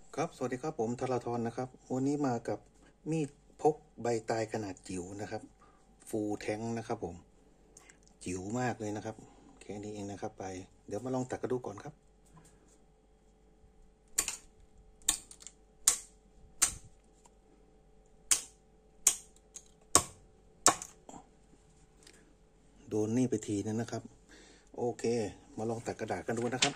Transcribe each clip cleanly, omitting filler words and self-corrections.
ครับสวัสดีครับผมธราธรนะครับวันนี้มากับมีดพกใบตายขนาดจิ๋วนะครับฟูลแทงนะครับผมจิ๋วมากเลยนะครับแค่นี้เองนะครับไปเดี๋ยวมาลองตักกระดูก่อนครับโดนนี่ไปทีนึงนะครับโอเคมาลองตักกระดาษกันดูนะครับ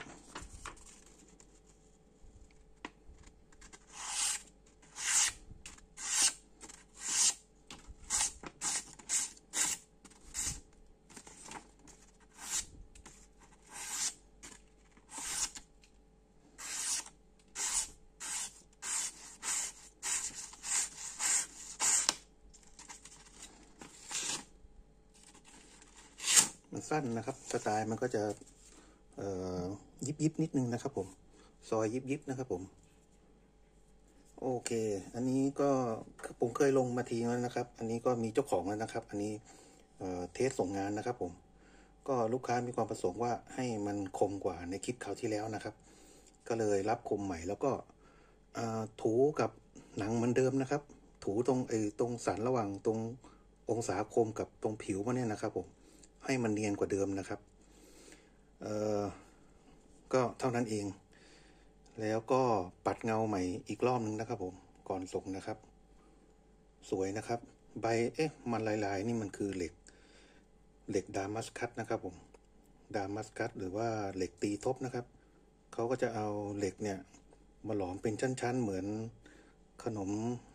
มันสั้นนะครับสไตล์มันก็จะยิบนิดนึงนะครับผมซอยยิบนะครับผมโอเคอันนี้ก็ผมเคยลงมาทีแล้วนะครับอันนี้ก็มีเจ้าของแล้วนะครับอันนี้เทสส่งงานนะครับผมก็ลูกค้ามีความประสงค์ว่าให้มันคมกว่าในคลิปคราวที่แล้วนะครับก็เลยรับคมใหม่แล้วก็ถูกับหนังเหมือนเดิมนะครับถูตรงสันระหว่างตรงองศาคมกับตรงผิวมันเนี่ยนะครับผมให้มันเนียนกว่าเดิมนะครับเอ่อก็เท่านั้นเองแล้วก็ปัดเงาใหม่อีกรอบนึงนะครับผมก่อนส่งนะครับสวยนะครับใบมันลายๆนี่มันคือเหล็กดามัสคัตนะครับผมดามัสคัตหรือว่าเหล็กตีทบนะครับเขาก็จะเอาเหล็กเนี่ยมาหลอมเป็นชั้นๆเหมือนขนม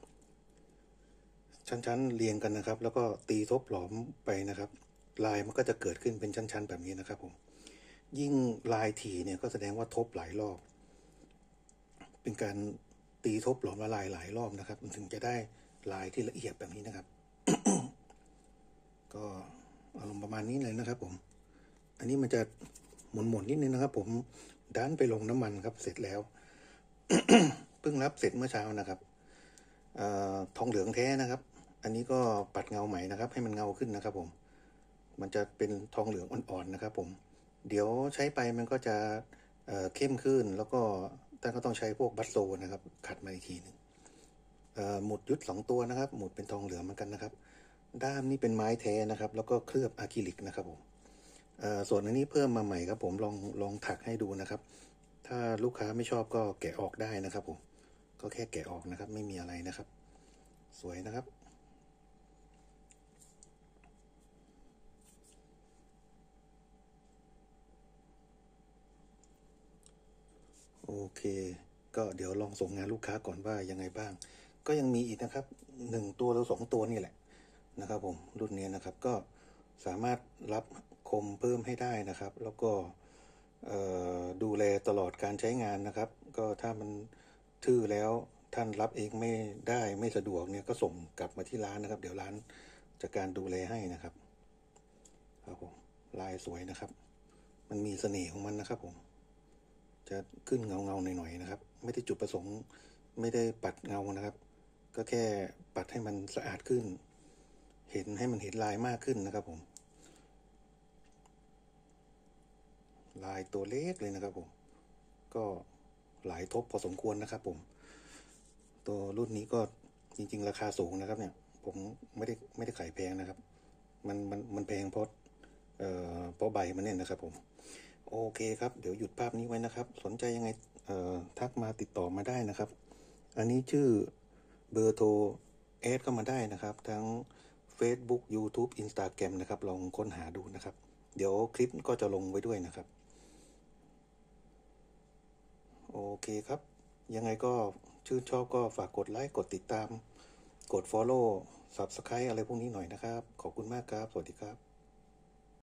ชั้นๆเรียงกันนะครับแล้วก็ตีทบหลอมไปนะครับลายมันก็จะเกิดขึ้นเป็นชั้นๆแบบนี้นะครับผมยิ่งลายถี่เนี่ยก็แสดงว่าทบหลายรอบเป็นการตีทบหลอมละลายหลายรอบนะครับมันถึงจะได้ลายที่ละเอียดแบบนี้นะครับ ก็อารมณ์ประมาณนี้เลยนะครับผมอันนี้มันจะหมุนนิดนึงนะครับผมดันไปลงน้ำมันครับเสร็จแล้ว เพิ่งรับเสร็จเมื่อเช้านะครับทองเหลืองแท้นะครับอันนี้ก็ปัดเงาใหม่นะครับให้มันเงาขึ้นนะครับผมมันจะเป็นทองเหลืองอ่อนๆนะครับผมเดี๋ยวใช้ไปมันก็จะเข้มขึ้นแล้วก็แต่ก็ต้องใช้พวกบัสโซนะครับขัดมาอีกทีนึงหมุดยุด2ตัวนะครับหมุดเป็นทองเหลืองเหมือนกันนะครับด้ามนี่เป็นไม้แท้นะครับแล้วก็เคลือบอะคริลิกนะครับผมส่วนอันนี้เพิ่มมาใหม่ครับผมลองถักให้ดูนะครับถ้าลูกค้าไม่ชอบก็แกะออกได้นะครับผมก็แค่แกะออกนะครับไม่มีอะไรนะครับสวยนะครับโอเคก็เดี๋ยวลองส่งงานลูกค้าก่อนว่ายังไงบ้างก็ยังมีอีกนะครับ1 ตัวหรือ2 ตัวนี่แหละนะครับผมรุ่นนี้นะครับก็สามารถรับคมเพิ่มให้ได้นะครับแล้วก็ดูแลตลอดการใช้งานนะครับก็ถ้ามันทื่อแล้วท่านรับเองไม่ได้ไม่สะดวกเนี่ยก็ส่งกลับมาที่ร้านนะครับเดี๋ยวร้านจัดการดูแลให้นะครับครับผมลายสวยนะครับมันมีเสน่ห์ของมันนะครับผมจะขึ้นเงาหน่อยๆนะครับไม่ได้จุดประสงค์ไม่ได้ปัดเงานะครับก็แค่ปัดให้มันสะอาดขึ้นให้มันเห็นลายมากขึ้นนะครับผมลายตัวเล็กเลยนะครับผมก็หลายทบพอสมควรนะครับผมตัวรุ่นนี้ก็จริงๆราคาสูงนะครับเนี่ยผมไม่ได้ขายแพงนะครับมันแพงเพราะใบมันเนี่ยนะครับผมโอเคครับเดี๋ยวหยุดภาพนี้ไว้นะครับสนใจยังไงทักมาติดต่อมาได้นะครับอันนี้ชื่อเบอร์โทรแอดเข้ามาได้นะครับทั้ง Facebook YouTube Instagram นะครับลองค้นหาดูนะครับเดี๋ยวคลิปก็จะลงไว้ด้วยนะครับโอเคครับยังไงก็ชื่นชอบก็ฝากกดไลค์กดติดตามกด Follow Subscribe อะไรพวกนี้หน่อยนะครับขอบคุณมากครับสวัสดีครับ